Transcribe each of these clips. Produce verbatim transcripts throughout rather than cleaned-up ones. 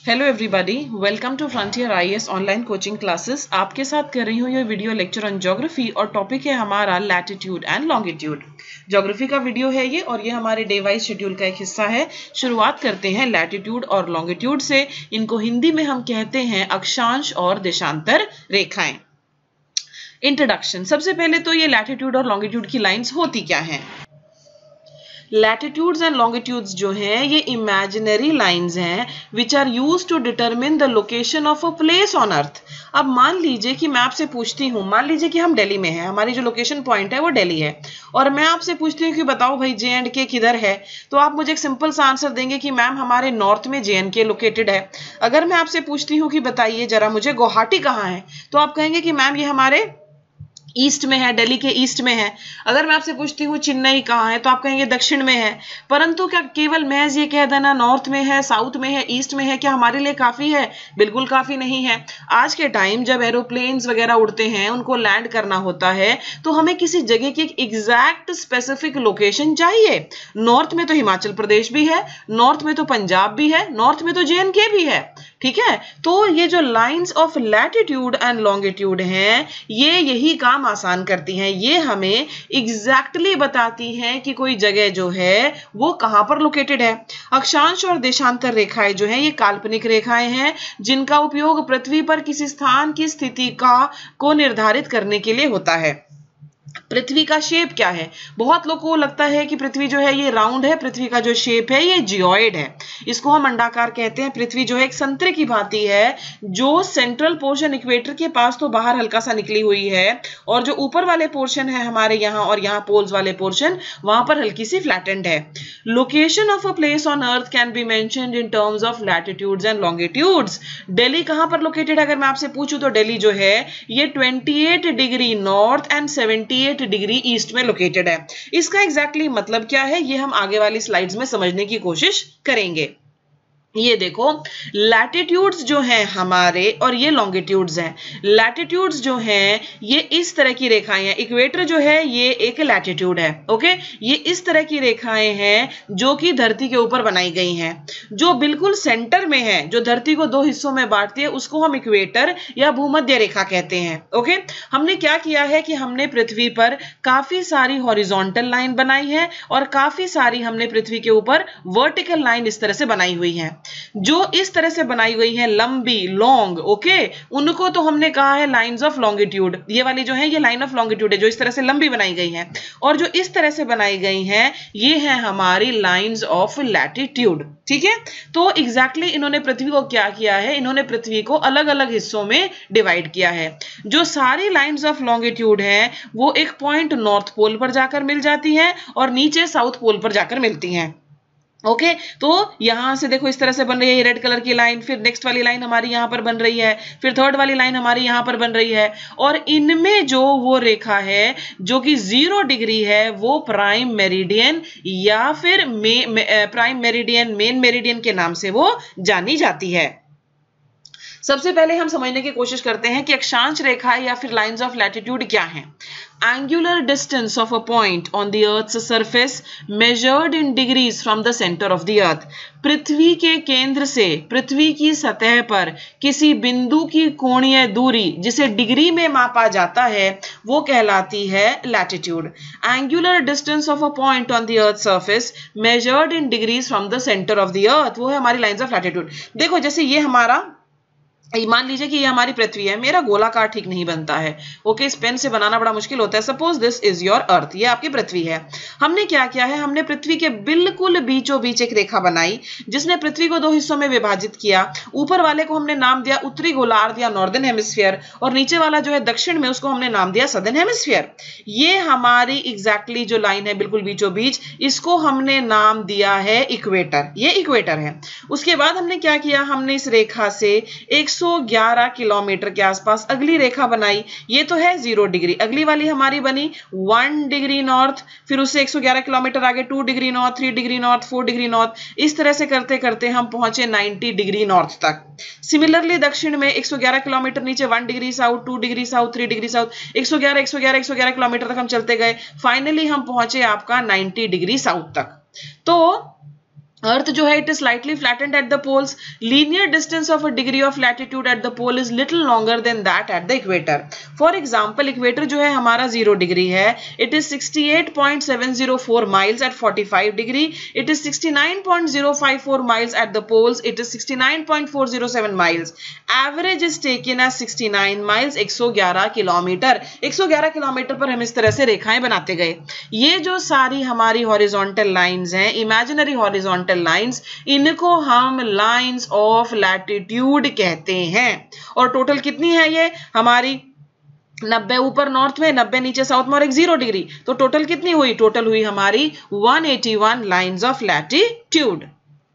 Hello everybody, welcome to Frontier IAS online coaching classes. आपके साथ कर रही हूँ ये वीडियो लेक्चर ऑन ज्योग्राफी और टॉपिक है हमारा लैटिट्यूड एंड लॉन्गिट्यूड। ज्योग्राफी का वीडियो है ये और ये हमारे डे वाइज शेड्यूल का एक हिस्सा है। शुरुआत करते हैं लैटिट्यूड और लॉन्गिट्यूड से। इनको हिंदी में हम कहते हैं अक्षांश और देशांतर रेखाएं। इंट्रोडक्शन। सबसे पहले तो ये लैटिट्यूड और लॉन्गिट्यूड की लाइंस होती क्या हैं। लैटिट्यूड्स एंड लॉन्गिट्यूड्स जो हैं ये इमेजिनरी लाइंस हैं which are used to determine the location of a place on earth. अब मान लीजिए कि मैं आपसे पूछती हूँ, मान लीजिए कि हम दिल्ली में हैं, हमारी जो लोकेशन पॉइंट है वो दिल्ली है, और मैं आपसे पूछती हूँ कि बताओ भाई जे एंड के किधर है, तो आप मुझे एक सिंपल सा आंसर देंगे कि मैम हमारे नॉर्थ में जे एंड के लोकेटेड है। अगर मैं आपसे पूछती हूँ कि बताइए जरा मुझे गुवाहाटी कहाँ है, तो आप कहेंगे कि मैम ये हमारे ईस्ट में है, दिल्ली के ईस्ट में है। अगर मैं आपसे पूछती हूँ चेन्नई कहाँ है, तो आप कहेंगे दक्षिण में है। परंतु क्या केवल महज ये कह देना नॉर्थ में है, साउथ में है, ईस्ट में है, क्या हमारे लिए काफी है? बिल्कुल काफी नहीं है। आज के टाइम जब एरोप्लेन्स वगैरह उड़ते हैं, उनको लैंड करना होता है, तो हमें किसी जगह की एक एग्जैक्ट स्पेसिफिक लोकेशन चाहिए। नॉर्थ में तो हिमाचल प्रदेश भी है, नॉर्थ में तो पंजाब भी है, नॉर्थ में तो जे एंड के भी है। ठीक है, तो ये जो lines of latitude and longitude हैं, ये यही काम आसान करती हैं। ये हमें एग्जैक्टली exactly बताती हैं कि कोई जगह जो है वो कहां पर लोकेटेड है। अक्षांश और देशांतर रेखाएं जो हैं ये काल्पनिक रेखाएं हैं जिनका उपयोग पृथ्वी पर किसी स्थान की स्थिति का को निर्धारित करने के लिए होता है। पृथ्वी का शेप क्या है? बहुत लोगों को लगता है कि पृथ्वी जो है ये राउंड है, पृथ्वी का जो शेप है ये जियोइड है, इसको हम अंडाकार कहते हैं। पृथ्वी जो है एक संतरे की भांति है, जो सेंट्रल पोर्शन इक्वेटर के पास तो बाहर हल्का सा निकली हुई है, और जो ऊपर वाले पोर्शन है हमारे यहाँ और यहाँ पोल्स वाले पोर्शन, वहां पर हल्की सी फ्लैटेंड है। Location of a place on earth can be mentioned in terms of latitudes and longitudes. Delhi कहां पर लोकेटेड है? अगर मैं आपसे पूछूं तो दिल्ली जो है ये अट्ठाईस डिग्री नॉर्थ एंड अठहत्तर डिग्री ईस्ट में लोकेटेड है। इसका एग्जैक्टली exactly मतलब क्या है ये हम आगे वाली स्लाइड्स में समझने की कोशिश करेंगे। ये देखो, लैटिट्यूड्स जो हैं हमारे और ये लॉन्गिट्यूड्स हैं। लैटिट्यूड्स जो हैं ये इस तरह की रेखाएं हैं। इक्वेटर जो है ये एक लैटिट्यूड है। ओके, ये इस तरह की रेखाएं हैं जो कि धरती के ऊपर बनाई गई हैं। जो बिल्कुल सेंटर में है, जो धरती को दो हिस्सों में बांटती है, उसको हम इक्वेटर या भूमध्य रेखा कहते हैं। ओके, हमने क्या किया है कि हमने पृथ्वी पर काफी सारी हॉरिजॉन्टल लाइन बनाई है और काफी सारी हमने पृथ्वी के ऊपर वर्टिकल लाइन इस तरह से बनाई हुई है। जो इस तरह से बनाई गई है लंबी, लॉन्ग, ओके, उनको तो हमने कहा है लाइंस ऑफ लॉन्गिट्यूड। ये वाली जो है ये लाइन ऑफ लॉन्गिट्यूड है जो इस तरह से लंबी बनाई गई है, और जो इस तरह से बनाई गई है ये है हमारी लाइंस ऑफ लैटिट्यूड। ठीक है, तो एग्जैक्टली exactly इन्होंने पृथ्वी को क्या किया है, इन्होंने पृथ्वी को अलग अलग हिस्सों में डिवाइड किया है। जो सारी लाइंस ऑफ लॉन्गिट्यूड है वो एक पॉइंट नॉर्थ पोल पर जाकर मिल जाती है और नीचे साउथ पोल पर जाकर मिलती हैं। ओके okay, तो यहां से देखो इस तरह से बन रही है ये रेड कलर की लाइन, फिर नेक्स्ट वाली लाइन हमारी यहां पर बन रही है, फिर थर्ड वाली लाइन हमारी यहां पर बन रही है, और इनमें जो वो रेखा है जो कि जीरो डिग्री है वो प्राइम मेरिडियन या फिर मे, मे, प्राइम मेरिडियन, मेन मेरिडियन के नाम से वो जानी जाती है। सबसे पहले हम समझने की कोशिश करते हैं कि अक्षांश रेखा या फिर लाइंस ऑफ लैटिट्यूड क्या हैं। Angular distance of a point on the Earth's surface measured in degrees from the center of the Earth। पृथ्वी के केंद्र से पृथ्वी की सतह पर किसी बिंदु की कोणीय दूरी जिसे डिग्री में मापा जाता है वो कहलाती है latitude. Angular distance of a point on the Earth's surface measured in degrees from the center of the Earth, वो है हमारी लाइंस ऑफ लैटिट्यूड। देखो जैसे ये हमारा, मान लीजिए कि ये हमारी पृथ्वी है, मेरा गोलाकार ठीक नहीं बनता है। ओके, इस पेन से बनाना बड़ा मुश्किल होता है। Suppose this is your earth, ये आपकी पृथ्वी है। हमने क्या किया है, हमने पृथ्वी के बिल्कुल बीचों बीच एक रेखा बनाई जिसने पृथ्वी को दो हिस्सों में विभाजित किया। ऊपर वाले को हमने नाम दिया उत्तरी गोलार्ध या नॉर्दर्न हेमिस्फीयर, और नीचे वाला जो है दक्षिण में उसको हमने नाम दिया सदर्न हेमिस्फीयर। ये हमारी एग्जैक्टली exactly जो लाइन है बिल्कुल बीचों बीच, इसको हमने नाम दिया है इक्वेटर। ये इक्वेटर है। उसके बाद हमने क्या किया, हमने इस रेखा से एक सौ ग्यारह किलोमीटर के आसपास अगली रेखा बनाई। ये तो है जीरो डिग्री, अगली वाली हमारी बनी वन डिग्री नॉर्थ, फिर उससे एक सौ ग्यारह किलोमीटर आगे two degree north, three degree north, four degree north. इस तरह से करते करते हम पहुंचे नब्बे डिग्री नॉर्थ तक। सिमिलरली दक्षिण में एक सौ ग्यारह किलोमीटर नीचे one degree south, two degree south, three degree south, एक सौ ग्यारह एक सौ ग्यारह एक सौ ग्यारह किलोमीटर तक हम चलते गए। फाइनली हम पहुंचे आपका नब्बे डिग्री साउथ तक। तो अर्थ जो है it is slightly flattened at the poles, linear distance of a degree of latitude at the pole is little longer than that at the equator. For example equator जो है हमारा zero degree है, it is sixty eight point seven zero four miles at forty five degree, it is sixty nine point zero five four miles at the poles, it is sixty nine point four zero seven miles, average is taken as sixty nine miles, एक सौ ग्यारह kilometre. एक सौ ग्यारह kilometre पर हम इस तरह से रेखाएं बनाते गए। ये जो सारी हमारी हॉरिजॉन्टल लाइंस हैं, इमेजिनरी हॉरिजॉन्टल लाइंस, इनको हम लाइंस ऑफ लैटिट्यूड कहते हैं। और टोटल कितनी है ये हमारी, नब्बे ऊपर नॉर्थ में, नब्बे नीचे साउथ में और एक जीरो डिग्री, तो टोटल कितनी हुई, टोटल हुई हमारी one eighty one lines of latitude.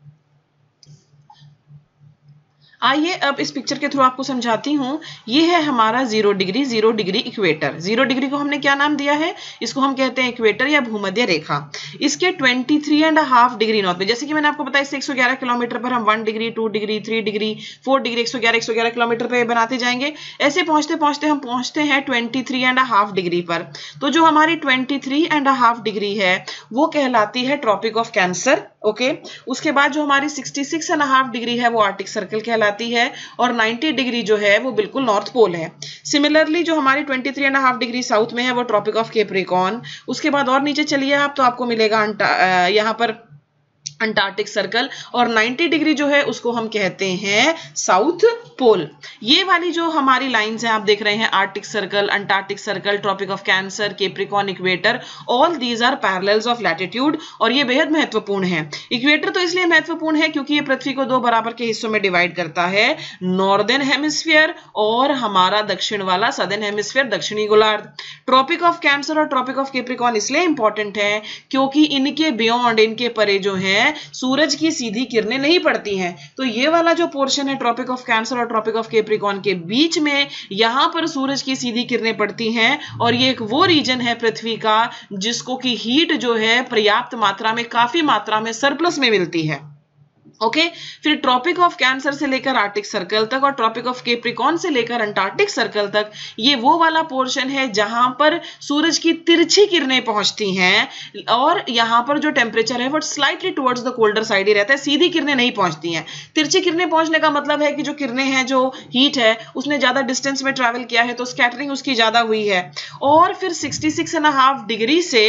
आइए अब इस पिक्चर के थ्रू आपको समझाती हूं। ये है हमारा zero degree, zero degree equator. Zero degree को हमने क्या नाम दिया है, इसको हम कहते हैं इक्वेटर या भूमध्य रेखा। इसके twenty three and half degree north में, जैसे कि मैंने आपको बताया इससे एक सौ ग्यारह किलोमीटर पर हम one degree, two degree, three degree, four degree, एक सौ ग्यारह एक सौ ग्यारह किलोमीटर पर बनाते जाएंगे। ऐसे पहुंचते पहुंचते हम पहुंचते हैं twenty three and half degree पर। तो जो हमारी twenty three and half degree है वो कहलाती है ट्रॉपिक ऑफ कैंसर। ओके, उसके बाद जो हमारी sixty six and half degree है वो आर्टिक सर्कल कहलाती है, और नाइंटी डिग्री जो है वो बिल्कुल नॉर्थ पोल है। सिमिलरली जो हमारी twenty three and half degree south में है वो ट्रॉपिक ऑफ कैप्रिकॉर्न। उसके बाद और नीचे चलिए आप तो आपको मिलेगा यहाँ पर अंटार्कटिक सर्कल, और नाइंटी डिग्री जो है उसको हम कहते हैं साउथ पोल। ये वाली जो हमारी लाइंस हैं आप देख रहे हैं, Arctic circle, Antarctic circle, tropic of Cancer, Capricorn, equator, all these are parallels of latitude, और ये बेहद महत्वपूर्ण है। इक्वेटर तो इसलिए महत्वपूर्ण है क्योंकि ये पृथ्वी को दो बराबर के हिस्सों में डिवाइड करता है, नॉर्दर्न हेमिस्फीयर और हमारा दक्षिण वाला सदर्न हेमिस्फीयर, दक्षिणी गोलार्ध। ट्रॉपिक ऑफ कैंसर और ट्रॉपिक ऑफ कैप्रिकॉर्न इसलिए इंपॉर्टेंट है क्योंकि इनके बियॉन्ड, इनके परे जो है सूरज की सीधी किरणें नहीं पड़ती हैं। तो ये वाला जो पोर्शन है ट्रॉपिक ऑफ कैंसर और ट्रॉपिक ऑफ कैप्रिकॉर्न के बीच में, यहां पर सूरज की सीधी किरणें पड़ती हैं, और ये एक वो रीजन है पृथ्वी का जिसको की हीट जो है पर्याप्त मात्रा में, काफी मात्रा में, सरप्लस में मिलती है। Okay okay? फिर ट्रॉपिक ऑफ कैंसर से लेकर आर्कटिक सर्कल तक और ट्रॉपिक ऑफ कैप्रिकॉर्न से लेकर अंटार्कटिक सर्कल तक, ये वो वाला पोर्शन है जहां पर सूरज की तिरछी किरणें पहुंचती हैं, और यहां पर जो टेम्परेचर है वो slightly towards the colder side ही रहता है, सीधी किरणें नहीं पहुंचती हैं। तिरछी किरणें पहुंचने का मतलब है कि जो किरणें हैं, जो हीट है, उसने ज्यादा डिस्टेंस में ट्रैवल किया है तो स्कैटरिंग उसकी ज्यादा हुई है। और फिर sixty six and half degree से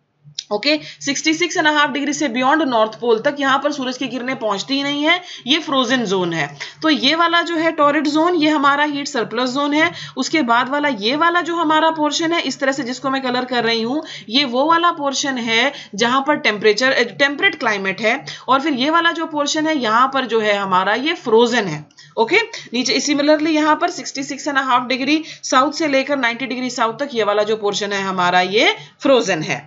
okay sixty six and half degree से बियॉन्ड नॉर्थ पोल तक यहां पर सूरज की किरणें पहुंचती ही नहीं है, ये फ्रोजन जोन है। तो ये वाला जो है टॉरिड जोन, ये हमारा हीट सरप्लस जोन है। उसके बाद वाला ये वाला जो हमारा पोर्शन है, इस तरह से जिसको मैं कलर कर रही हूं, ये वो वाला पोर्शन है जहां पर टेम्परेचर टेम्परेट क्लाइमेट है, और फिर ये वाला जो पोर्शन है यहां पर जो है हमारा ये फ्रोजन है। Okay okay? नीचे सिमिलरली यहां पर sixty six and half degree south से लेकर नाइंटी डिग्री साउथ तक ये वाला जो पोर्शन है हमारा ये फ्रोजन है।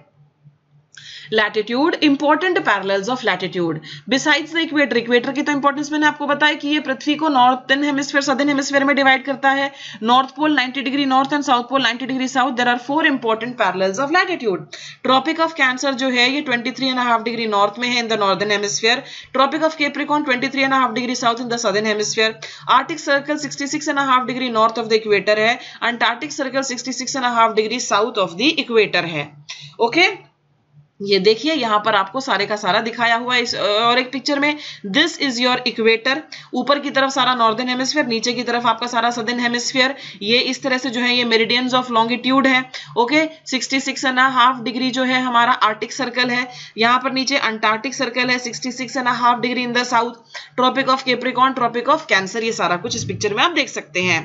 Latitude, important parallels of latitude besides the equator. Equator की तो इंपॉर्टेंस मैंने आपको बताया कि ये पृथ्वी को नॉर्थर्न हेमिस्फीयर, सदर्न हेमिस्फीयर में डिवाइड करता है। North pole ninety degree north and south pole ninety degree south. There are four important parallels of latitude. Tropic of cancer जो है ये twenty three and half degree north में है in the northern hemisphere. Tropic of capricorn twenty three and half degree south in the southern hemisphere. Arctic circle sixty six and half degree north of the equator है। Antarctic circle sixty six and half degree south of the equator है। Okay okay? ये देखिए यहां पर आपको सारे का सारा दिखाया हुआ है इस और एक पिक्चर में। दिस इज योर इक्वेटर, ऊपर की तरफ सारा नॉर्दर्न हेमिस्फीयर, नीचे की तरफ आपका सारा सदर्न हेमिस्फीयर। ये इस तरह से जो है ये मेरिडियंस ऑफ लॉन्गिट्यूड है। Okay sixty six and half degree जो है हमारा आर्कटिक सर्कल है, यहाँ पर नीचे अंटार्कटिक सर्कल है sixty six and half degree in the south. Tropic of capricorn, tropic of cancer, ये सारा कुछ इस पिक्चर में आप देख सकते हैं।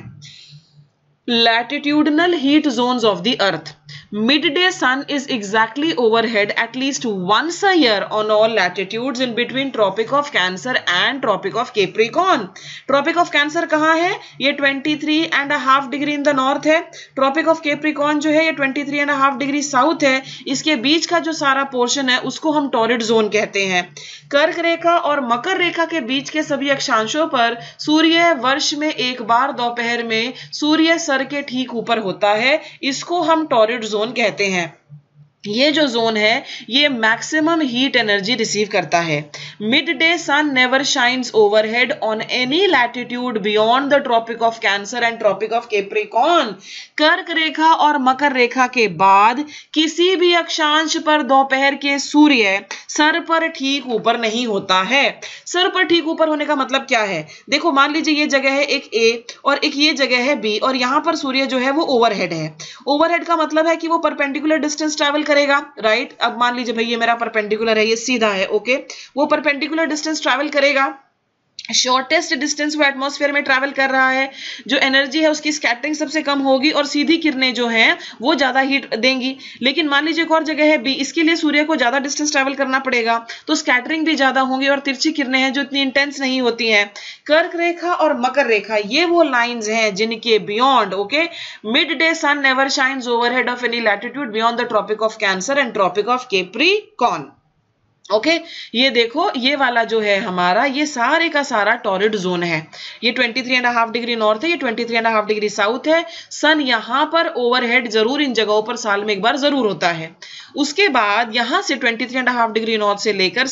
Latitudinal heat zones of the earth. Midday sun is exactly overhead at least once a year on all latitudes in between Tropic of Cancer and Tropic of Capricorn. Tropic of Cancer कहाँ है? ये twenty three and a half degree in the north है। Tropic of Capricorn जो है ये twenty three and a half degree south है। इसके बीच का जो सारा पोर्शन है उसको हम टॉरिड जोन कहते हैं। कर्क रेखा और मकर रेखा के बीच के सभी अक्षांशों पर सूर्य वर्ष में एक बार दोपहर में सूर्य सर के ठीक ऊपर होता है, इसको हम टॉरिड जोन कहते हैं। ये जो जोन है ये मैक्सिमम हीट एनर्जी रिसीव करता है। Mid day sun never shines overhead on any latitude beyond the tropic of cancer and tropic of capricorn. कर्क रेखा और मकर रेखा के बाद किसी भी अक्षांश पर दोपहर के सूर्य सर पर ठीक ऊपर नहीं होता है। सर पर ठीक ऊपर होने का मतलब क्या है? देखो मान लीजिए ये जगह है एक ए और एक ये जगह है बी और यहां पर सूर्य जो है वो ओवरहेड है। ओवरहेड का मतलब है कि वो परपेंडिकुलर डिस्टेंस ट्रैवल करेगा, राइट। अब मान लीजिए भाई ये मेरा परपेंडिकुलर है, ये सीधा है, ओके। वो परपेंडिकुलर डिस्टेंस ट्रैवल करेगा, शॉर्टेस्ट डिस्टेंस वो एटमॉस्फेयर में ट्रैवल कर रहा है, जो एनर्जी है उसकी स्कैटरिंग सबसे कम होगी और सीधी किरणें जो हैं वो ज्यादा हीट देंगी। लेकिन मान लीजिए एक और जगह है बी, इसके लिए सूर्य को ज्यादा डिस्टेंस ट्रैवल करना पड़ेगा तो स्कैटरिंग भी ज्यादा होंगी और तिरछी किरणें हैं जो इतनी इंटेंस नहीं होती हैं। कर्क रेखा और मकर रेखा ये वो लाइंस हैं जिनके beyond, okay, mid day sun never shines overhead of any latitude beyond the tropic of cancer and tropic of capricorn. Okay okay, ये देखो ये वाला जो है हमारा ये सारे का सारा टॉरिड जोन है। ये तेईस एंड हाफ डिग्री नॉर्थ है, ये तेईस एंड हाफ डिग्री साउथ है। सन यहां पर ओवरहेड जरूर इन जगहों पर साल में एक बार जरूर होता है। उसके बाद यहां से तेईस एंड हाफ डिग्री नॉर्थ से लेकर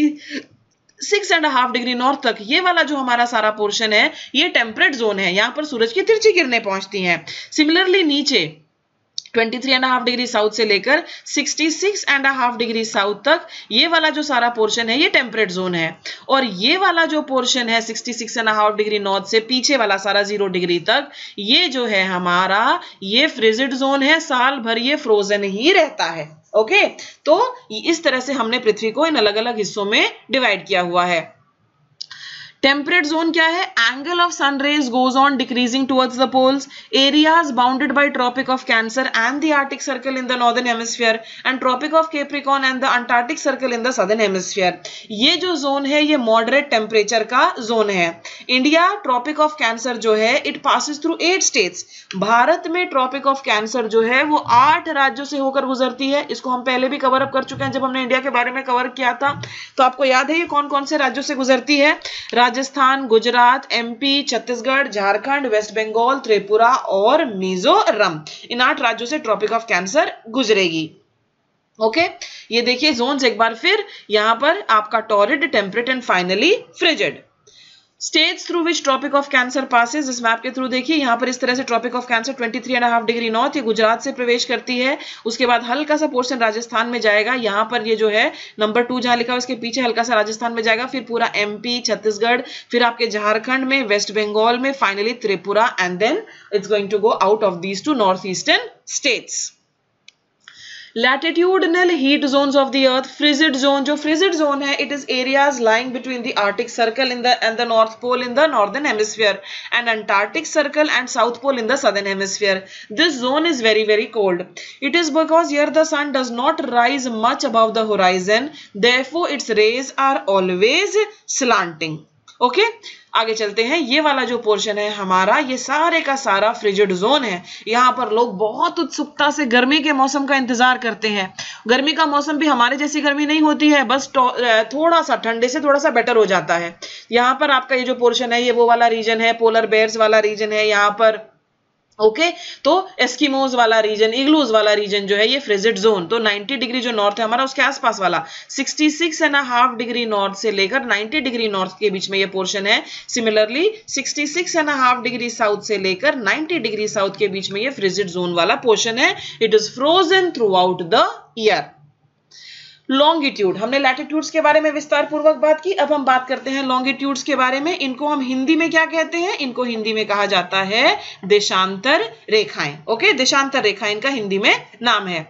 छियासठ एंड हाफ डिग्री नॉर्थ तक ये वाला जो हमारा सारा पोर्शन है ये टेम्परेट जोन है, यहां पर सूरज की तिरछी किरणें पहुंचती हैं। सिमिलरली नीचे तेईस एंड हाफ डिग्री साउथ से लेकर छियासठ एंड हाफ डिग्री साउथ तक ये वाला जो सारा पोर्शन है ये टेम्परेट जोन है। और ये वाला जो पोर्शन है छियासठ एंड हाफ डिग्री नॉर्थ से पीछे वाला सारा जीरो डिग्री तक ये जो है हमारा ये फ्रिजिड जोन है, साल भर ये फ्रोजन ही रहता है। ओके, तो इस तरह से हमने पृथ्वी को इन अलग अलग हिस्सों में डिवाइड किया हुआ है। टेम्परेट जोन क्या है? Angle of sun rays goes on decreasing towards the poles, areas bounded by tropic of cancer and the arctic circle in the northern hemisphere and tropic of capricorn and the antarctic circle in the southern hemisphere. ये जो zone है ये moderate temperature का zone है। India tropic of cancer जो है it passes through eight states. Bharat में tropic of cancer जो है वो आठ राज्यों से होकर गुजरती है। इसको हम पहले भी कवर अप कर चुके हैं जब हमने इंडिया के बारे में कवर किया था, तो आपको याद है ये कौन कौन से राज्यों से गुजरती है? राजस्थान, गुजरात, एमपी, छत्तीसगढ़, झारखंड, वेस्ट बंगाल, त्रिपुरा और मिजोरम। इन आठ राज्यों से ट्रॉपिक ऑफ कैंसर गुजरेगी। Okay okay? ये देखिए जोन्स एक बार फिर, यहां पर आपका torrid, temperate and finally frigid. States through which tropic of cancer passes, इस मैप के थ्रू देखिए यहाँ पर इस तरह से ट्रॉपिक ऑफ कैंसर तेईस एंड हाफ डिग्री नॉर्थ ये गुजरात से प्रवेश करती है। उसके बाद हल्का सा पोर्शन राजस्थान में जाएगा, यहाँ पर ये जो है नंबर टू जहां लिखा है उसके पीछे हल्का सा राजस्थान में जाएगा, फिर पूरा एमपी, छत्तीसगढ़, फिर आपके झारखंड में, वेस्ट बंगाल में, finally Tripura and then it's going to go out of these two north eastern states. Latitudinal heat zones of the earth, frigid zone, जो frigid zone है it is areas lying between the Arctic circle in the and the North Pole in the northern hemisphere and Antarctic circle and South Pole in the southern hemisphere. This zone is very very cold. It is because here the sun does not rise much above the horizon, therefore its rays are always slanting. Okay okay? आगे चलते हैं। ये वाला जो portion है हमारा ये सारे का सारा फ्रिजिड जोन है। यहाँ पर लोग बहुत उत्सुकता से गर्मी के मौसम का इंतजार करते हैं। गर्मी का मौसम भी हमारे जैसी गर्मी नहीं होती है, बस थोड़ा सा ठंडे से थोड़ा सा बेटर हो जाता है। यहाँ पर आपका ये जो पोर्शन है ये वो वाला रीजन है, पोलर बेयर्स वाला रीजन है यहाँ पर। ओके okay, तो एस्किमोज वाला रीजन, इग्लूज वाला रीजन जो है ये फ्रिजिड जोन, तो नब्बे डिग्री जो नॉर्थ है हमारा उसके आसपास वाला छियासठ एंड हाफ डिग्री नॉर्थ से लेकर नब्बे डिग्री नॉर्थ के बीच में ये पोर्शन है। सिमिलरली छियासठ एंड हाफ डिग्री साउथ से लेकर नब्बे डिग्री साउथ के बीच में ये फ्रिजिड जोन वाला पोर्शन है। It is frozen throughout the year. Longitude, हमने लैटिट्यूड्स के बारे में विस्तार पूर्वक बात की, अब हम बात करते हैं लॉन्गिट्यूड्स के बारे में। इनको हम हिंदी में क्या कहते हैं? इनको हिंदी में कहा जाता है देशांतर रेखाएं। ओके, देशांतर रेखाएं इनका हिंदी में नाम है।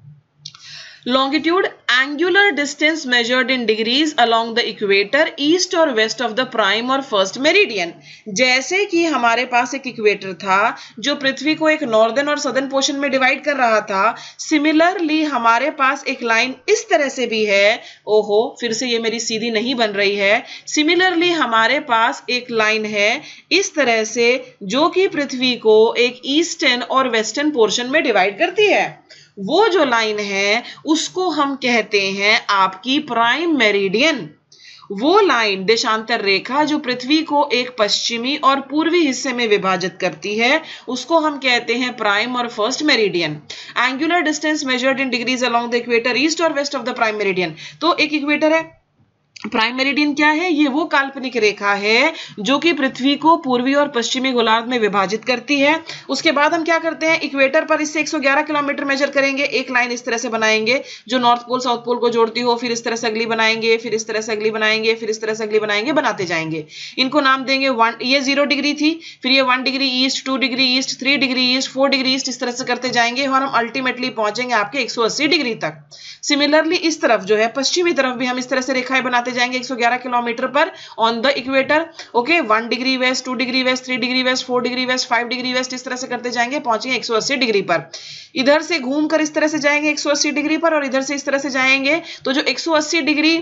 Longitude, angular distance measured in degrees along the equator east or west of the prime or first meridian। जैसे कि हमारे पास एक इक्वेटर था जो पृथ्वी को एक नॉर्दर्न और सदर्न पोर्शन में डिवाइड कर रहा था, सिमिलरली हमारे पास एक लाइन इस तरह से भी है। ओहो, फिर से ये मेरी सीधी नहीं बन रही है। सिमिलरली हमारे पास एक लाइन है इस तरह से जो कि पृथ्वी को एक ईस्टर्न और वेस्टर्न पोर्शन में डिवाइड करती है। वो जो लाइन है उसको हम कहते हैं आपकी प्राइम मेरिडियन। वो लाइन देशांतर रेखा जो पृथ्वी को एक पश्चिमी और पूर्वी हिस्से में विभाजित करती है उसको हम कहते हैं प्राइम और first meridian. Angular distance measured in degrees along the equator east और west of the prime meridian. तो एक इक्वेटर है, प्राइम मेरिडियन क्या है? ये वो काल्पनिक रेखा है जो कि पृथ्वी को पूर्वी और पश्चिमी गोलार्ध में विभाजित करती है। उसके बाद हम क्या करते हैं, इक्वेटर पर इससे एक सौ ग्यारह किलोमीटर मेजर करेंगे, एक लाइन इस तरह से बनाएंगे जो नॉर्थ पोल साउथ पोल को जोड़ती हो, फिर इस तरह से अगली बनाएंगे, फिर इस तरह से अगली बनाएंगे, फिर इस तरह से अगली बनाएंगे, बनाते जाएंगे। इनको नाम देंगे वन, ये जीरो डिग्री थी, फिर ये one degree east, two degree east, three degree east, four degree east, इस तरह से करते जाएंगे और हम अल्टीमेटली पहुंचेंगे आपके एक सौ अस्सी डिग्री तक। सिमिलरली इस तरफ जो है पश्चिमी तरफ भी हम इस तरह से रेखाएं बनाते जाएंगे एक सौ ग्यारह किलोमीटर पर on the equator. Okay, one degree west, two degree west, three degree west, four degree west, five degree west, इस तरह से करते जाएंगे, पहुंचेंगे एक सौ अस्सी डिग्री पर। इधर से घूमकर इस तरह से जाएंगे एक सौ अस्सी डिग्री पर और इधर से इस तरह से जाएंगे, तो जो एक सौ अस्सी डिग्री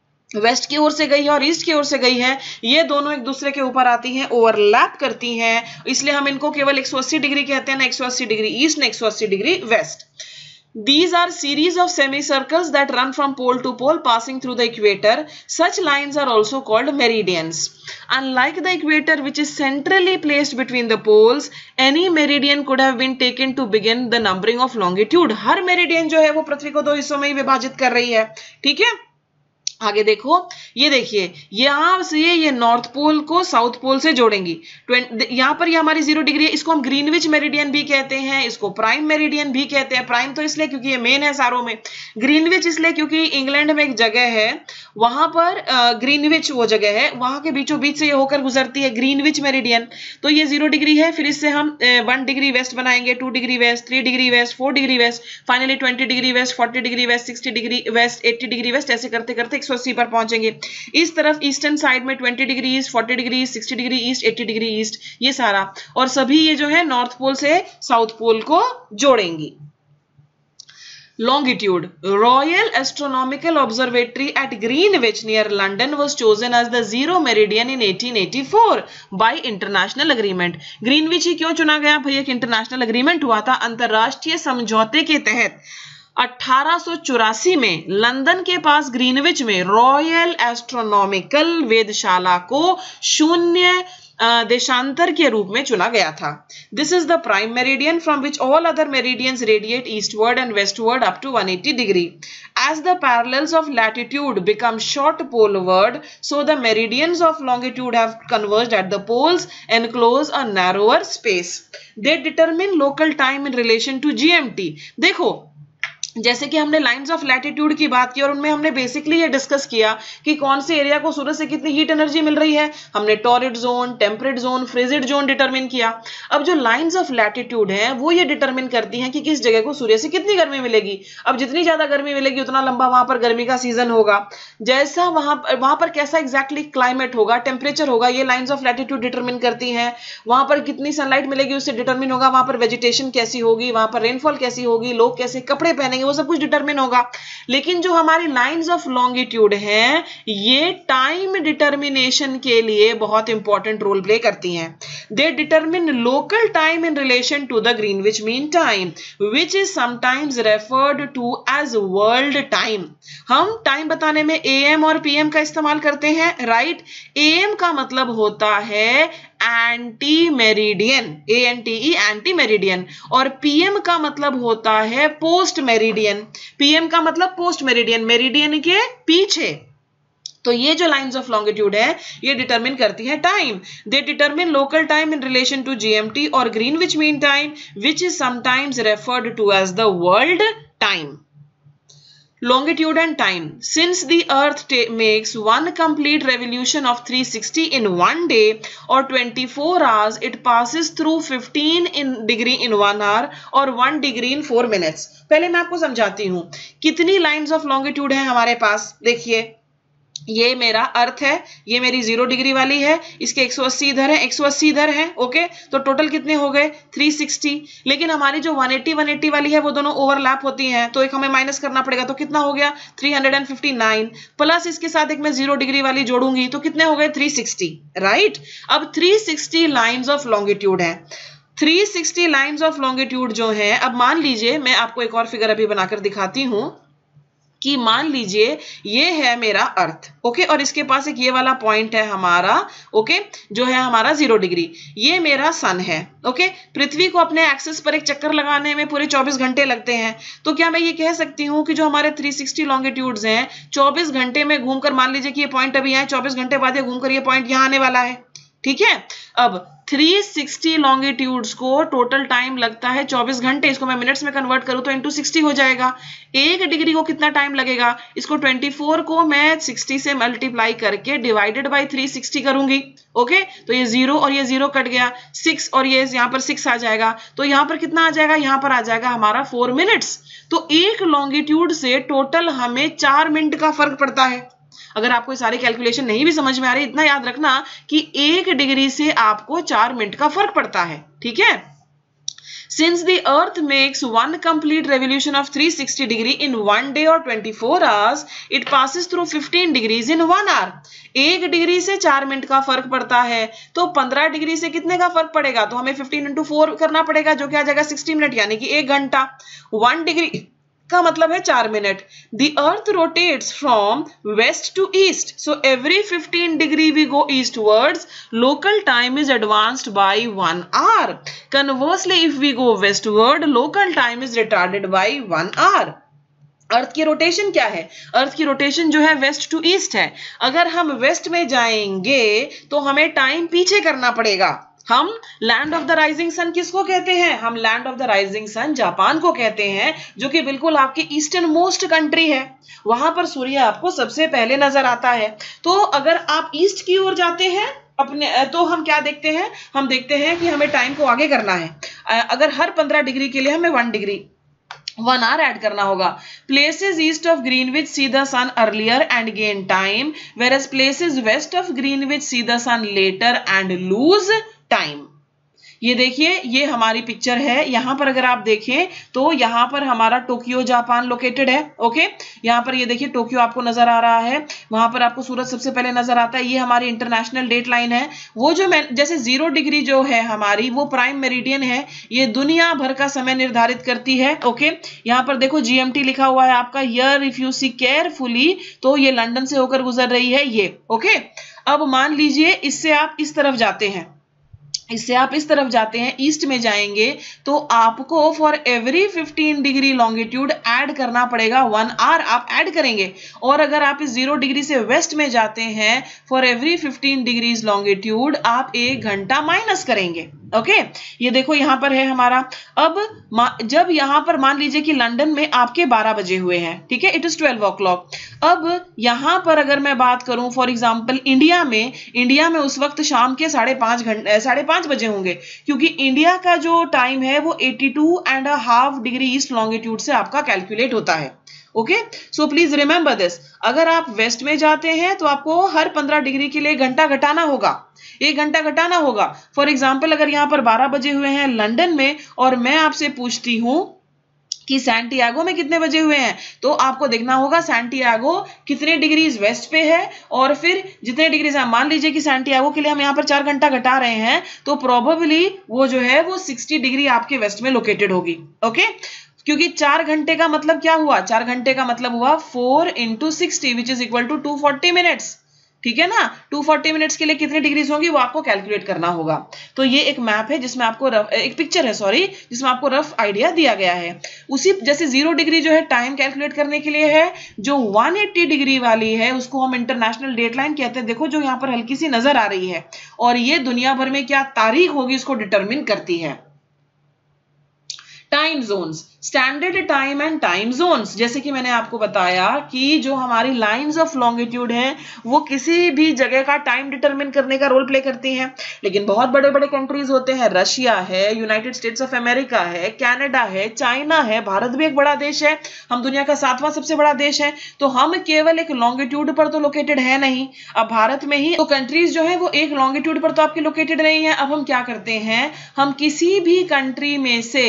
वेस्ट की ओर से गई है और ईस्ट की ओर से गई है, ये दोनों एक दूसरे के ऊपर आती हैं, ओवरलैप करती हैं, इसलिए हम इनको केवल एक सौ अस्सी डिग्री कहते हैं, ना एक सौ अस्सी डिग्री ईस्ट, ना एक सौ अस्सी degree west. These are series of semicircles that run from pole to pole passing through the equator. Such lines are also called meridians. Unlike the equator which is centrally placed between the poles, any meridian could have been taken to begin the numbering of longitude. हर meridian जो है वो पृथ्वी को दो हिस्सों में ही विभाजित कर रही है। ठीक है, आगे देखो, ये देखिए यहां से ये नॉर्थ पोल को साउथ पोल से जोड़ेंगी। यहां पर ये यह हमारी जीरो डिग्री है, इसको हम ग्रीनविच मेरिडियन भी कहते हैं, इसको प्राइम मेरिडियन भी कहते हैं। प्राइम तो इसलिए क्योंकि ये मेन है सारों में, ग्रीनविच इसलिए क्योंकि इंग्लैंड में एक जगह है वहां पर ग्रीनविच वो जगह है, वहां के बीचों बीच से ये होकर गुजरती है ग्रीनविच मेरिडियन। तो ये जीरो डिग्री है, फिर इससे हम वन डिग्री वेस्ट बनाएंगे, two degree west, three degree west, four degree west, finally twenty degree west, forty degree west, sixty degree west, eighty degree west, ऐसे करते करते एक सौ अस्सी पर पहुंचेंगे। इस तरफ ईस्टर्न साइड में twenty degree east, forty degree east, sixty degree east, eighty degree east, ये सारा, और सभी ये जो है नॉर्थ पोल से साउथ पोल को जोड़ेंगी। Longitude. Royal Astronomical Observatory at Greenwich near London was chosen as the zero meridian in eighteen eighty-four by international agreement. Greenwich ही क्यों चुना गया भाई? एक इंटरनेशनल अग्रीमेंट हुआ था अंतरराष्ट्रीय समझौते के तहत अठारह सौ चौरासी में लंदन के पास ग्रीनविच में रॉयल एस्ट्रोनॉमिकल वेधशाला को शून्य देशांतर के रूप में चुना गया था। This is the prime meridian from which all other meridians radiate eastward and westward up to one hundred eighty degree. As the parallels of latitude become short poleward, so the meridians of longitude have converged at the poles, enclose a narrower space. They determine local time in relation to G M T. देखो, जैसे कि हमने lines of latitude की बात की और उनमें हमने बेसिकली ये डिस्कस किया कि कौन से एरिया को सूरज से कितनी हीट एनर्जी मिल रही है। हमने torrid zone, temperate zone, frigid zone determine किया। अब जो लाइंस ऑफ लैटिट्यूड है वो ये डिटरमिन करती हैं कि किस जगह को सूर्य से कितनी गर्मी मिलेगी। अब जितनी ज्यादा गर्मी मिलेगी उतना लंबा वहां पर गर्मी का सीजन होगा, जैसा वहां वहां पर कैसा एग्जैक्टली क्लाइमेट होगा, टेम्परेचर होगा, ये लाइंस ऑफ लैटिट्यूड डिटरमिन करती हैं। वहां पर कितनी सनलाइट मिलेगी उससे डिटरमिन होगा, वहां पर वेजिटेशन कैसी होगी, वहां पर रेनफॉल कैसी होगी, लोग कैसे कपड़े पहनेंगे, वो सब कुछ डिटरमिन होगा। लेकिन जो हमारी लाइंस ऑफ लॉन्गिट्यूड हैं ये टाइम डिटर्मिनेशन के लिए बहुत इंपॉर्टेंट रोल प्ले करती हैं। They determine local time in relation to the Greenwich mean time which is sometimes referred to as world time. हम टाइम बताने में ए एम और पी एम का इस्तेमाल करते हैं, राइट। ए एम का मतलब होता है anti meridian, A N T E, anti meridian, और पीएम का मतलब होता है पोस्ट मेरिडियन। पीएम का मतलब पोस्ट मेरिडियन, मेरिडियन के पीछे। तो ये जो लाइंस ऑफ लॉन्गिट्यूड है ये डिटरमिन करती है time. They determine local time in relation to GMT और Greenwich mean time which is sometimes referred to as the world time. Longitude and time. Since the earth makes one complete revolution of three hundred sixty in one day or twenty-four hours, it passes through fifteen in degree in one hour और one degree in four minutes. पहले मैं आपको समझाती हूँ कितनी lines of longitude है हमारे पास। देखिए ये मेरा अर्थ है, ये मेरी जीरो डिग्री वाली है, इसके एक सौ अस्सी इधर है, एक सौ अस्सी इधर है, ओके। तो टोटल कितने हो गए तीन सौ साठ। लेकिन हमारी जो एक सौ अस्सी एक सौ अस्सी वाली है वो दोनों ओवरलैप होती हैं, तो एक हमें माइनस करना पड़ेगा। तो कितना हो गया तीन सौ उनसठ, प्लस इसके साथ एक मैं जीरो डिग्री वाली जोड़ूंगी तो कितने हो गए तीन सौ साठ, राइट। अब तीन सौ साठ लाइंस ऑफ लॉन्गिट्यूड है, तीन सौ साठ लाइंस ऑफ लॉन्गिट्यूड जो है। अब मान लीजिए मैं आपको एक और फिगर अभी बनाकर दिखाती हूं कि मान लीजिए ये है मेरा अर्थ, ओके, और इसके पास एक ये वाला पॉइंट है हमारा, ओके, जो है हमारा जीरो डिग्री, ये मेरा सन है, ओके। पृथ्वी को अपने एक्सिस पर एक चक्कर लगाने में पूरे चौबीस घंटे लगते हैं, तो क्या मैं ये कह सकती हूँ कि जो हमारे तीन सौ साठ लॉन्गिट्यूड्स हैं, चौबीस घंटे में घूमकर, मान लीजिए कि ये पॉइंट अभी यहाँ है, चौबीस घंटे बाद ये घूमकर ये पॉइंट यहाँ आने वाला है, ठीक है। अब तीन सौ साठ लॉन्गिट्यूड्स को टोटल टाइम लगता है चौबीस घंटे, इसको मैं मिनट्स में कन्वर्ट करूं तो इंटू साठ हो जाएगा। एक डिग्री को कितना टाइम लगेगा, इसको चौबीस को मैं साठ से मल्टीप्लाई करके डिवाइडेड बाय तीन सौ साठ करूंगी, ओके। तो ये जीरो और ये जीरो कट गया, सिक्स और ये यहाँ पर सिक्स आ जाएगा, तो यहाँ पर कितना आ जाएगा, यहाँ पर आ जाएगा हमारा फोर मिनट्स। तो एक लॉन्गिट्यूड से टोटल हमें चार मिनट का फर्क पड़ता है। अगर आपको सारी कैलकुलेशन नहीं भी समझ में आ रही, इतना याद रखना कि एक डिग्री से आपको चार मिनट का फर्क पड़ता है, ठीक है। Since the earth makes one complete revolution of three hundred sixty degree in one day or twenty-four hours, it passes through fifteen degrees in one hour. एक डिग्री से चार मिनट का फर्क पड़ता है, तो पंद्रह डिग्री से कितने का फर्क पड़ेगा, तो हमें फिफ्टीन इंटू फोर करना पड़ेगा, जो क्या आ जाएगा सिक्सटी मिनट, यानी कि एक घंटा। वन डिग्री का मतलब है चार minute. The earth rotates from west to east, so every fifteen degree we go eastwards, local time is advanced by one hour. Conversely, if we go westward, local time is retarded by one hour. Earth की rotation क्या है, अर्थ की rotation जो है waste to east है। अगर हम waste में जाएंगे तो हमें टाइम पीछे करना पड़ेगा। हम land of the rising sun किसको कहते हैं, हम land of the rising sun Japan को कहते हैं, जो कि बिल्कुल आपकी ईस्टर्न मोस्ट कंट्री है। वहां पर सूर्य आपको सबसे पहले नजर आता है। तो अगर आप ईस्ट की ओर जाते हैं अपने, तो हम क्या देखते हैं, हम देखते हैं कि हमें टाइम को आगे करना है। अगर हर पंद्रह डिग्री के लिए हमें one degree one hour add करना होगा। Places east of Greenwich see the sun earlier and gain time, whereas places west of Greenwich see the sun later and lose time. ये देखिए, ये हमारी पिक्चर है। यहां पर अगर आप देखें तो यहां पर हमारा टोक्यो जापान लोकेटेड है, ओके। यहां पर ये देखिए टोक्यो आपको नजर आ रहा है, वहां पर आपको सूरज सबसे पहले नजर आता है। ये हमारी इंटरनेशनल डेट लाइन है। वो जो मैं जैसे जीरो डिग्री जो है हमारी, वो प्राइम मेरिडियन है, ये दुनिया भर का समय निर्धारित करती है, ओके। यहां पर देखो जीएमटी लिखा हुआ है आपका, here if you see carefully, तो ये लंदन से होकर गुजर रही है ये, ओके। अब मान लीजिए इससे आप इस तरफ जाते हैं, इससे आप इस तरफ जाते हैं, ईस्ट में जाएंगे, तो आपको for every fifteen degree longitude add करना पड़ेगा वन आवर, आप ऐड करेंगे। और अगर आप इस जीरो डिग्री से वेस्ट में जाते हैं, for every fifteen degrees longitude आप एक घंटा माइनस करेंगे, ओके। ये देखो यहां पर है हमारा। अब जब यहां पर मान लीजिए कि लंदन में आपके बारह बजे हुए हैं, ठीक है, it is twelve o'clock. अब यहां पर अगर मैं बात करूं फॉर एग्जांपल इंडिया में, इंडिया में उस वक्त शाम के साढ़े पांच घंटे साढ़े पांच बजे होंगे, क्योंकि इंडिया का जो टाइम है वो बयासी and half degree east longitude से आपका कैलकुलेट होता है, okay. So please remember this. अगर आप वेस्ट में जाते हैं तो आपको हर पंद्रह डिग्री के लिए घंटा घटाना होगा, एक घंटा घटाना होगा। फॉर एग्जाम्पल अगर यहां पर बारह बजे हुए हैं लंदन में, और मैं आपसे पूछती हूं कि सैंटियागो में कितने बजे हुए हैं, तो आपको देखना होगा सैंटियागो कितने डिग्रीज वेस्ट पे है, और फिर जितने डिग्रीज है, मान लीजिए कि सैंटियागो के लिए हम यहाँ पर चार घंटा घटा रहे हैं, तो प्रोबेबली वो जो है वो साठ डिग्री आपके वेस्ट में लोकेटेड होगी, ओके। क्योंकि चार घंटे का मतलब क्या हुआ, चार घंटे का मतलब हुआ four into sixty which is equal to two forty minutes, ठीक है ना। टू फोर्टी मिनट्स के लिए कितने डिग्रीज होंगी वो आपको कैलकुलेट करना होगा। तो ये एक मैप है जिसमें आपको रफ, एक पिक्चर है सॉरी, जिसमें आपको रफ आइडिया दिया गया है। उसी जैसे जीरो डिग्री जो है टाइम कैलकुलेट करने के लिए है, जो एक सौ अस्सी डिग्री वाली है उसको हम इंटरनेशनल डेट लाइन कहते हैं। देखो जो यहाँ पर हल्की सी नजर आ रही है, और ये दुनिया भर में क्या तारीख होगी इसको डिटरमिन करती है। Time zones, standard time and time zones, जैसे कि मैंने आपको बताया कि जो हमारी लाइंस ऑफ लॉन्गिट्यूड हैं वो किसी भी जगह का टाइम डिटरमिन करने का रोल प्ले करती हैं। लेकिन बहुत बड़े बड़े कंट्रीज होते हैं, रशिया है, यूनाइटेड स्टेट्स ऑफ अमेरिका है, कनाडा है, चाइना है, भारत भी एक बड़ा देश है, हम दुनिया का सातवां सबसे बड़ा देश है। तो हम केवल एक लॉन्गिट्यूड पर तो लोकेटेड है नहीं, अब भारत में ही तो कंट्रीज जो है वो एक लॉन्गिट्यूड पर तो आपकी लोकेटेड नहीं है। अब हम क्या करते हैं, हम किसी भी कंट्री में से कोई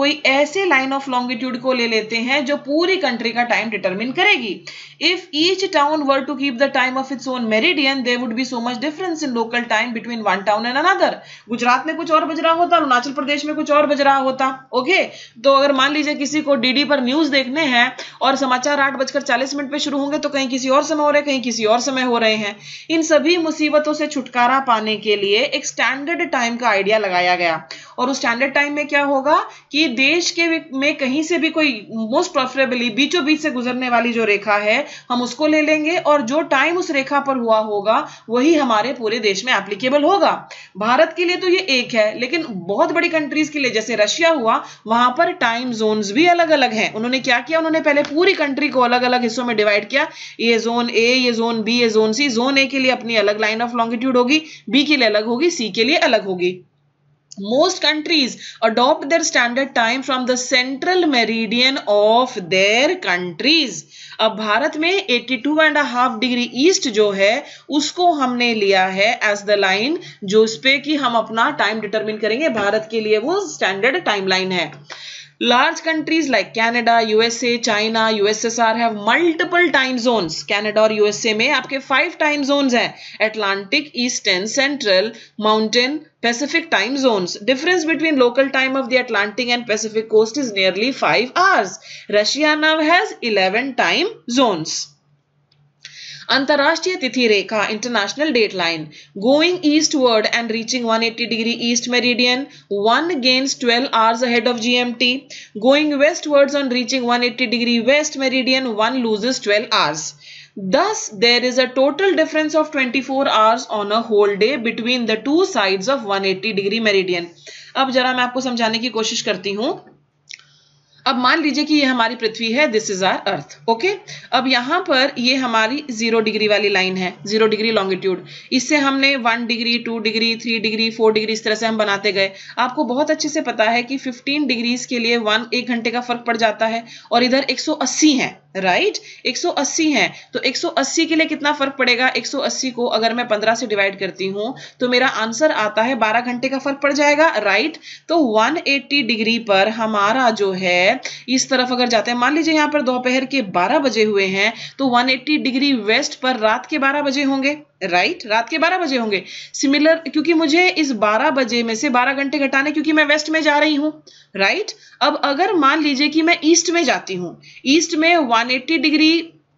कोई ऐसे लाइन ऑफ लॉन्गिट्यूड को ले लेते हैं जो पूरी कंट्री का टाइम डिटरमिन करेगी। If each town were to keep the time of its own meridian there would be so much difference in local time between one town and another. Gujarat में कुछ और बज रहा होता, अरुणाचल प्रदेश में कुछ और बज रहा होता। ओके, तो अगर मान लीजिए किसी को डीडी पर न्यूज देखने हैं और समाचार आठ बजकर चालीस मिनट पे शुरू होंगे तो कहीं किसी और समय हो रहे, कहीं किसी और समय हो रहे हैं। इन सभी मुसीबतों से छुटकारा पाने के लिए एक स्टैंडर्ड टाइम का आइडिया लगाया गया, और उस स्टैंडर्ड टाइम में क्या होगा कि देश के में कहीं से भी कोई मोस्ट प्रेफरेबली बीचों बीच से गुजरने वाली जो रेखा है हम उसको ले लेंगे, और जो टाइम उस रेखा पर हुआ होगा वही हमारे पूरे देश में एप्लीकेबल होगा। भारत के लिए तो ये एक है, लेकिन बहुत बड़ी कंट्रीज के लिए जैसे रशिया हुआ, वहां पर टाइम जोन्स भी अलग अलग हैं। उन्होंने क्या किया, उन्होंने पहले पूरी कंट्री को अलग अलग हिस्सों में डिवाइड किया। ये जोन ए, ये जोन बी, ये जोन सी। जोन ए के लिए अपनी अलग लाइन ऑफ लॉन्गिट्यूड होगी, बी के लिए अलग होगी, सी के लिए अलग होगी। Most countries adopt their standard time from the central meridian of their countries. अब भारत में बयासी एंड हाफ डिग्री ईस्ट जो है उसको हमने लिया है एज द लाइन जो इस पे कि हम अपना टाइम डिटरमिन करेंगे। भारत के लिए वो स्टैंडर्ड टाइम लाइन है। Large countries like Canada, U S A, China, U S S R have multiple time zones. Canada और U S A में आपके five time zones हैं: Atlantic, Eastern, Central, Mountain, Pacific time zones. Difference between local time of the Atlantic and Pacific coast is nearly five hours. Russia now has eleven time zones. अंतरराष्ट्रीय तिथि रेखा international date line going eastward and reaching one eighty degree east meridian one gains twelve hours ahead of G M T. Going westwards on reaching one eighty degree west meridian one loses twelve hours. Thus there is a total difference of twenty-four hours on a whole day between the two sides of one eighty degree meridian. अब जरा मैं आपको समझाने की कोशिश करती हूं। अब मान लीजिए कि ये हमारी पृथ्वी है, this is our earth. Okay, अब यहां पर ये हमारी जीरो डिग्री वाली लाइन है, जीरो डिग्री लॉन्गिट्यूड। इससे हमने one degree, two degree, three degree, four degree इस तरह से हम बनाते गए। आपको बहुत अच्छे से पता है कि फिफ्टीन डिग्रीज के लिए वन एक घंटे का फर्क पड़ जाता है, और इधर एक सौ अस्सी है, राइट right? एक सौ अस्सी है, तो एक सौ अस्सी के लिए कितना फर्क पड़ेगा? एक सौ अस्सी को अगर मैं पंद्रह से डिवाइड करती हूं तो मेरा आंसर आता है बारह घंटे का फर्क पड़ जाएगा, राइट right? तो one eighty डिग्री पर हमारा जो है इस तरफ अगर जाते हैं, मान लीजिए यहां पर दोपहर के बारह बजे हुए हैं, तो one eighty डिग्री वेस्ट पर रात के बारह बजे होंगे, राइट right? रात के बारह बजे होंगे। सिमिलर, क्योंकि मुझे इस बारह बजे में से बारह घंटे घटाने, क्योंकि मैं वेस्ट में जा रही हूं, राइट right? अब अगर मान लीजिए कि मैं ईस्ट में जाती हूं, ईस्ट में one eighty डिग्री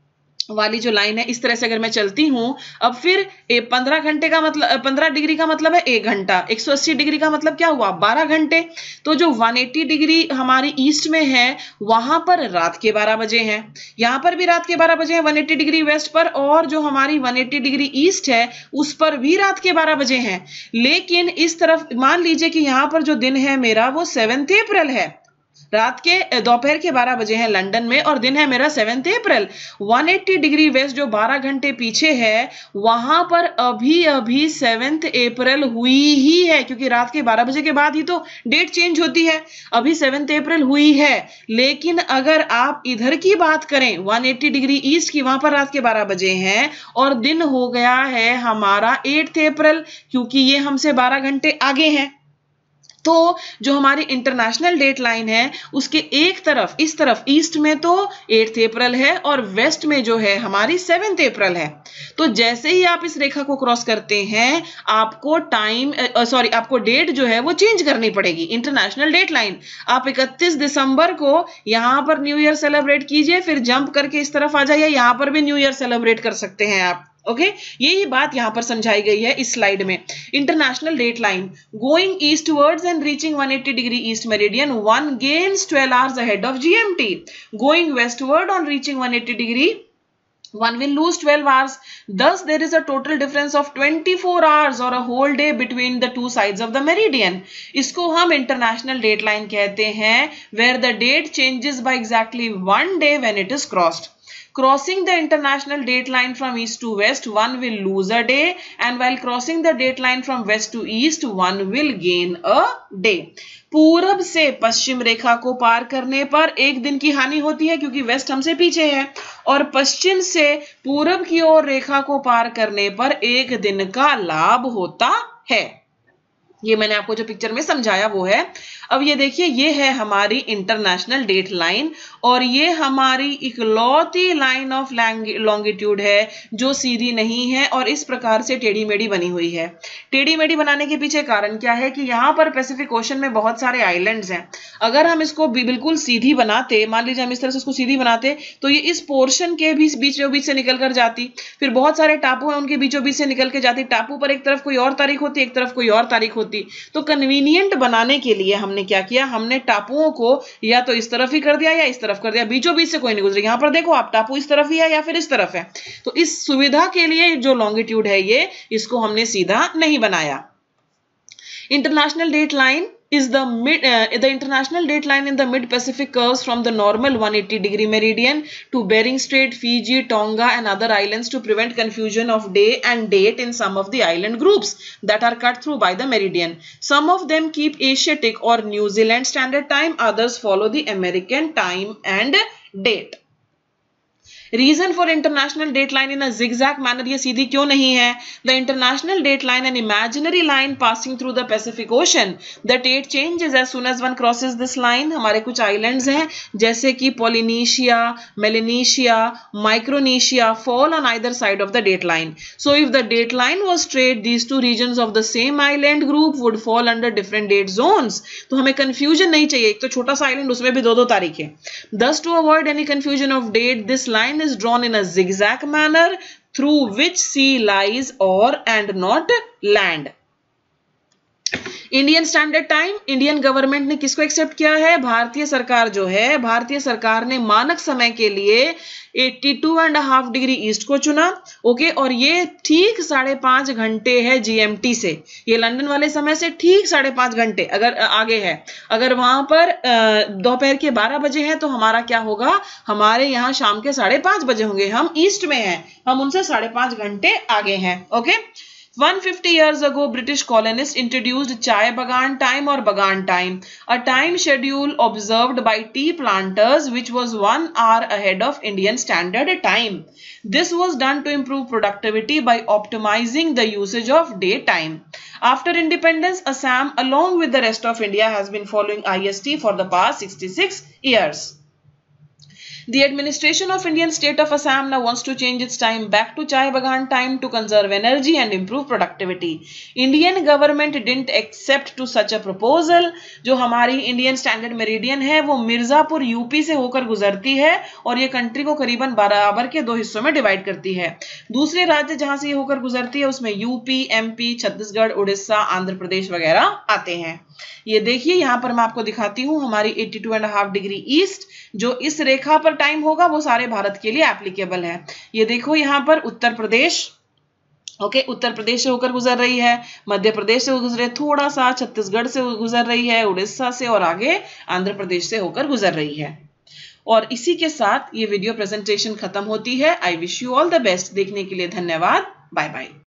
वाली जो लाइन है इस तरह से अगर मैं चलती हूं, अब फिर पंद्रह घंटे का मतलब, पंद्रह डिग्री का मतलब है एक घंटा, एक सौ अस्सी डिग्री का मतलब क्या हुआ? बारह घंटे। तो जो one eighty डिग्री हमारी ईस्ट में है वहां पर रात के बारह बजे हैं, यहां पर भी रात के बारह बजे हैं one eighty डिग्री वेस्ट पर, और जो हमारी one eighty डिग्री ईस्ट है उस पर भी रात के बारह बजे हैं। लेकिन इस तरफ मान लीजिए कि यहां पर जो दिन है मेरा वो सेवेंथ अप्रैल है, रात के दोपहर के बारह बजे हैं लंदन में, और दिन है मेरा seventh April. one eighty degree west जो बारह घंटे पीछे है वहां पर अभी अभी सेवेंथ अप्रैल हुई ही है, क्योंकि रात के बारह बजे के बाद ही तो डेट चेंज होती है, अभी सेवेंथ अप्रैल हुई है। लेकिन अगर आप इधर की बात करें one eighty डिग्री ईस्ट की, वहां पर रात के बारह बजे हैं और दिन हो गया है हमारा एट्थ अप्रैल, क्योंकि ये हमसे बारह घंटे आगे हैं। तो जो हमारी इंटरनेशनल डेट लाइन है उसके एक तरफ, इस तरफ ईस्ट में तो एट्थ अप्रैल है और वेस्ट में जो है हमारी सेवेंथ अप्रैल है। तो जैसे ही आप इस रेखा को क्रॉस करते हैं आपको टाइम सॉरी आपको डेट जो है वो चेंज करनी पड़ेगी। इंटरनेशनल डेट लाइन, आप इकतीस दिसंबर को यहां पर न्यू ईयर सेलिब्रेट कीजिए, फिर जंप करके इस तरफ आ जाइए, यहां पर भी न्यू ईयर सेलिब्रेट कर सकते हैं आप। Okay okay? यही बात यहां पर समझाई गई है इस स्लाइड में। International date line going eastwards and reaching one eighty degree east meridian one gains twelve hours ahead of G M T. Going westward on reaching one eighty degree one will lose twelve hours. Thus there is a total difference of twenty-four hours or a whole day between the two sides of the meridian. इसको हम international date line कहते हैं, where the date changes by exactly one day when it is crossed. Crossing the international date line from east to west, one will lose a day, and while crossing the date line from west to east, one will gain a day. पूरब से पश्चिम रेखा को पार करने पर एक दिन की हानि होती है क्योंकि वेस्ट हमसे पीछे है, और पश्चिम से पूरब की ओर रेखा को पार करने पर एक दिन का लाभ होता है। ये मैंने आपको जो पिक्चर में समझाया वो है। अब ये देखिए, ये है हमारी इंटरनेशनल डेट लाइन और ये हमारी इकलौती लाइन ऑफ लॉन्गिट्यूड है जो सीधी नहीं है और इस प्रकार से टेढ़ी मेढ़ी बनी हुई है। टेढ़ी मेढ़ी बनाने के पीछे कारण क्या है कि यहाँ पर पैसिफिक ओशन में बहुत सारे आइलैंड्स हैं। अगर हम इसको बिल्कुल सीधी बनाते, मान लीजिए हम इस तरह से इसको सीधी बनाते, तो ये इस पोर्शन के भी बीचों बीच से निकल कर जाती, फिर बहुत सारे टापू हैं उनके बीचों बीच से निकल के जाती, टापू पर एक तरफ कोई और तारीख होती, एक तरफ कोई और तारीख होती। तो कन्वीनियंट बनाने के लिए हमने क्या किया, हमने टापुओं को या तो इस तरफ ही कर दिया या इस तरफ कर दिया, बीचों बीच से कोई नहीं गुजरे। यहां पर देखो आप, टापू इस तरफ ही है या फिर इस तरफ है। तो इस सुविधा के लिए जो लॉन्गिट्यूड है ये, इसको हमने सीधा नहीं बनाया। International date line is the mid uh, the international date line in the mid Pacific curves from the normal one hundred eighty degree meridian to Bering Strait, Fiji, Tonga and other islands to prevent confusion of day and date in some of the island groups that are cut through by the meridian. Some of them keep Asiatic or New Zealand standard time, others follow the American time and date. Reason for international date line in a zigzag manner, ये सीधी क्यों नहीं है? The international date line an imaginary line passing through the Pacific Ocean, the date changes as soon as one crosses this line. हमारे कुछ islands हैं जैसे कि Polynesia, Melanesia, Micronesia fall on either side of the date line. So if the date line was straight, these two regions of the same island group would fall under different date zones. तो हमें confusion नहीं चाहिए, एक तो छोटा सा island उसमें भी दो दो तारीखें। Thus to avoid any confusion of date, this line is drawn in a zigzag manner through which sea lies or and not land. Indian standard time, Indian government ने किसको एक्सेप्ट किया है? भारतीय सरकार जो है, भारतीय सरकार ने मानक समय के लिए बयासी एंड हाफ डिग्री ईस्ट को चुना। ओके, और ये ठीक साढ़े पांच घंटे है जीएमटी से, ये लंदन वाले समय से ठीक साढ़े पांच घंटे अगर आगे है। अगर वहां पर दोपहर के बारह बजे है तो हमारा क्या होगा, हमारे यहाँ शाम के साढ़े पांच बजे होंगे। हम ईस्ट में हैं, हम उनसे साढ़े पांच घंटे आगे हैं। Okay, one hundred fifty years ago, British colonists introduced chai bagan time or bagan time, a time schedule observed by tea planters which was one hour ahead of Indian standard time. This was done to improve productivity by optimizing the usage of daytime. After independence, Assam along with the rest of India has been following I S T for the past sixty-six years. The administration of Indian state of Assam now wants to change its time back to chai bagan time to conserve energy and improve productivity. Indian government didn't accept to such a proposal. जो हमारी Indian standard meridian है वो Mirzapur UP से होकर गुजरती है और ये कंट्री को करीबन बराबर के दो हिस्सों में डिवाइड करती है। दूसरे राज्य जहां से ये होकर गुजरती है उसमें यूपी, एमपी, छत्तीसगढ़, उड़ीसा, आंध्र प्रदेश वगैरह आते हैं। ये देखिए यहाँ पर मैं आपको दिखाती हूँ हमारी बयासी एंड हाफ डिग्री ईस्ट, जो इस रेखा पर टाइम होगा वो सारे भारत के लिए एप्लीकेबल है। ये देखो यहाँ पर उत्तर प्रदेश, ओके okay, उत्तर प्रदेश से होकर गुजर रही है, मध्य प्रदेश से गुजरे थोड़ा सा, छत्तीसगढ़ से गुजर रही है, उड़ीसा से और आगे आंध्र प्रदेश से होकर गुजर रही है। और इसी के साथ ये वीडियो प्रेजेंटेशन खत्म होती है। I wish you all the best. देखने के लिए धन्यवाद। Bye bye.